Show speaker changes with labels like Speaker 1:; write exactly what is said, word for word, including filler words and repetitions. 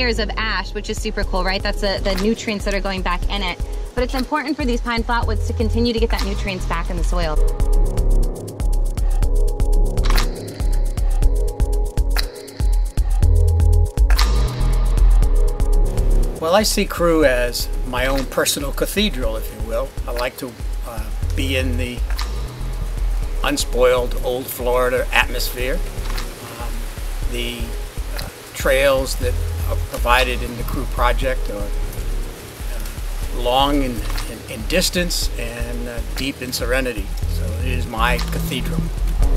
Speaker 1: layers of ash, which is super cool, right? That's a, the nutrients that are going back in it. But it's important for these pine flatwoods to continue to get that nutrients back in the soil.
Speaker 2: Well, I see Crew as my own personal cathedral, if you will. I like to uh, be in the unspoiled old Florida atmosphere. Um, the uh, trails that are provided in the Crew project are uh, long in, in, in distance and uh, deep in serenity. So it is my cathedral.